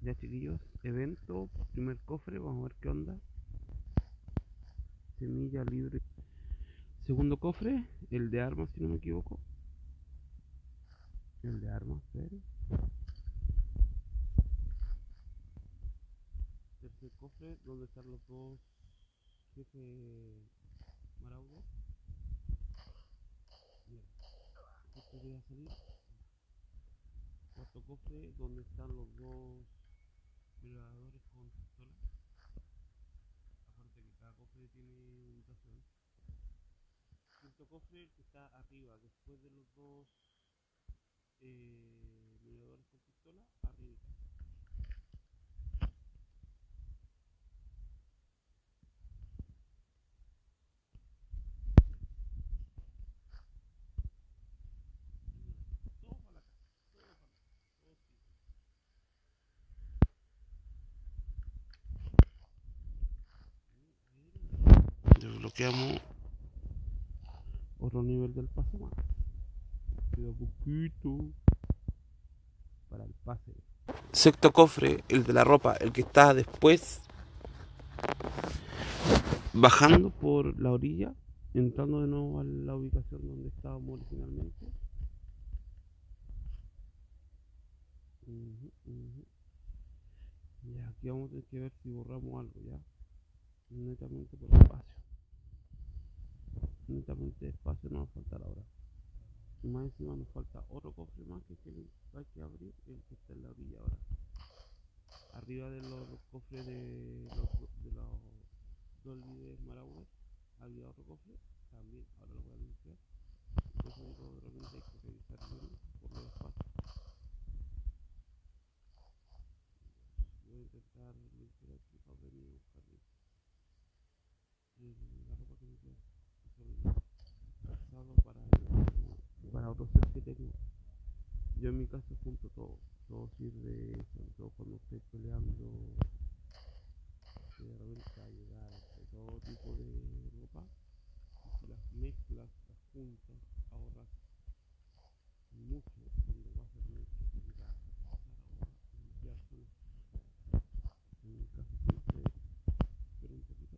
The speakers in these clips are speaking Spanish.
Ya chiquillos, evento, primer cofre, vamos a ver qué onda. Semilla libre. Segundo cofre, el de armas si no me equivoco. El de armas, pero. Tercer cofre, donde están los dos jefes Marauder. Bien, justo voy a salir. Cuarto cofre, donde están los dos violadores con pistola. Aparte que cada cofre tiene ubicación. Quinto cofre, el que está arriba, después de los dos violadores con pistola, arriba. Todo para la casa, todo para la casa, todo sí. Desbloqueamos otro nivel del pase más. Queda poquito para el pase. Sexto cofre, el de la ropa, el que está después, bajando por la orilla, entrando de nuevo a la ubicación donde estábamos originalmente. Y aquí vamos a tener que ver si borramos algo ya. Netamente por espacio. Netamente espacio nos va a faltar ahora. Y más encima nos falta otro cofre más que hay que abrir, el que está en la orilla ahora. Arriba de los cofres de los dos líderes Marauder había otro cofre, también ahora lo voy a limpiar. Entonces digo, de repente hay que revisar bien por los espacios. Voy a intentar limpiar aquí para venir a buscar la ropa que me queda. Calzado para otros sets que tengo. Yo en mi caso junto todo sirve, sobre todo cuando estoy peleando, que de repente va a llegar de todo tipo de ropa, y si las mezclas, las juntas, ahorras mucho cuando va a ser necesario limpiar solo. En mi caso siempre espero un poquito.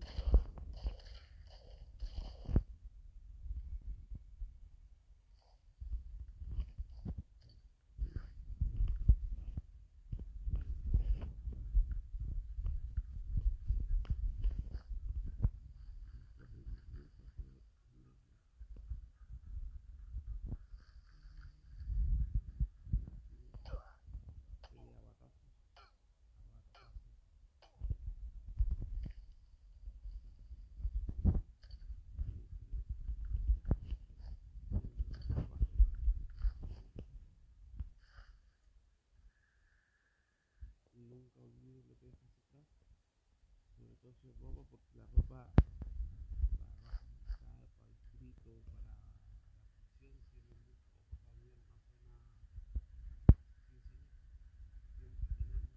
Nunca olvides lo que dejas atrás, sobre todo si es ropa, porque la ropa para bajar, para escrito, para la función, sirve mucho. También no suena siempre tenemos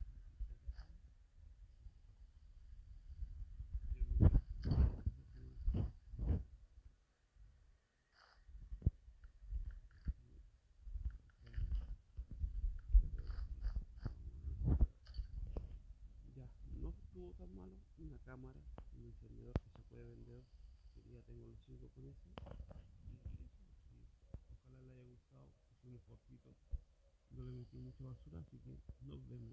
ya, no estuvo tan malo. Una cámara, un encendedor que se puede vender, que ya tengo los 5 con eso. Y ojalá les haya gustado, es un cortito, no le metí mucha basura, así que nos vemos.